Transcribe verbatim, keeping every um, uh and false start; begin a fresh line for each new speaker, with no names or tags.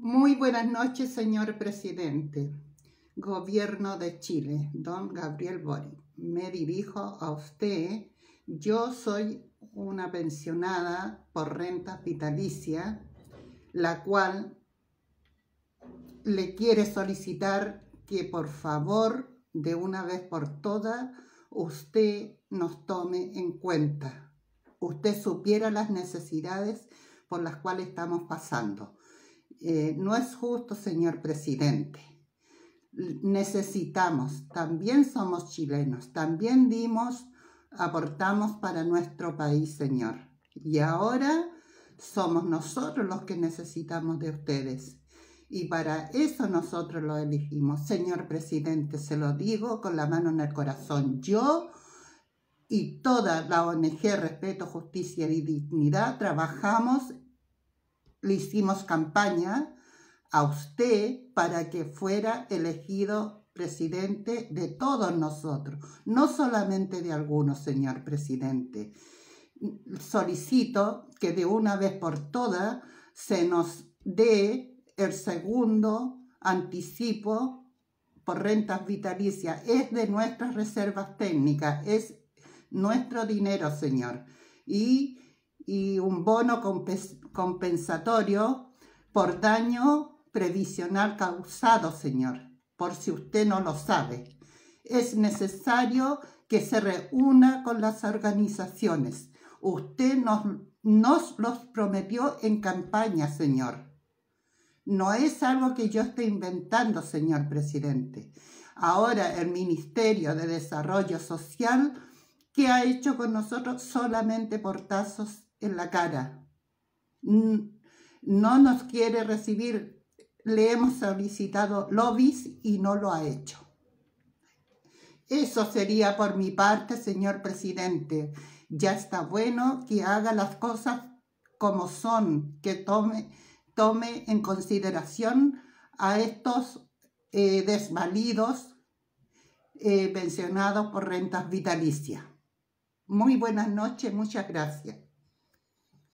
Muy buenas noches, señor presidente. Gobierno de Chile, don Gabriel Boric. Me dirijo a usted. Yo soy una pensionada por renta vitalicia, la cual le quiere solicitar que por favor, de una vez por todas, usted nos tome en cuenta. Usted supiera las necesidades por las cuales estamos pasando. Eh, no es justo, señor presidente. Necesitamos, también somos chilenos, también dimos, aportamos para nuestro país, señor. Y ahora somos nosotros los que necesitamos de ustedes. Y para eso nosotros lo elegimos. Señor presidente, se lo digo con la mano en el corazón. Yo y toda la O N G Respeto, Justicia y Dignidad trabajamos, le hicimos campaña a usted para que fuera elegido presidente de todos nosotros, no solamente de algunos, señor presidente. Solicito que de una vez por todas se nos dé el segundo anticipo por rentas vitalicias. Es de nuestras reservas técnicas, es nuestro dinero, señor. Y, y un bono compensatorio por daño previsional causado, señor, por si usted no lo sabe. Es necesario que se reúna con las organizaciones. Usted nos, nos los prometió en campaña, señor. No es algo que yo esté inventando, señor presidente. Ahora el Ministerio de Desarrollo Social, ¿qué ha hecho con nosotros? Solamente portazos en la cara. No nos quiere recibir. Le hemos solicitado lobbies y no lo ha hecho. Eso sería por mi parte, señor presidente. Ya está bueno que haga las cosas como son, que tome, tome en consideración a estos eh, desvalidos eh, pensionados por rentas vitalicias. Muy buenas noches, muchas gracias.